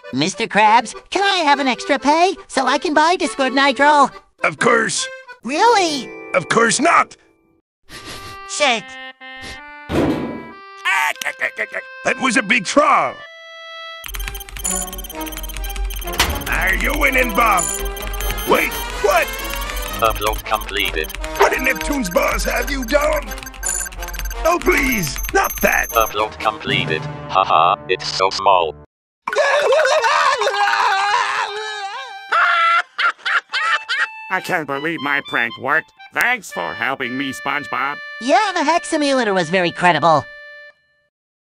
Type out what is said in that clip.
Mr. Krabs, can I have an extra pay so I can buy Discord Nitro? Of course. Really? Of course not. Shit. That was a big troll. Are you winning, Bob? Wait, what? Upload completed. What in Neptune's boss have you done? Oh, please, not that. Upload completed. Haha, it's so small. I can't believe my prank worked. Thanks for helping me, SpongeBob. Yeah, the Hex Simulator was very credible.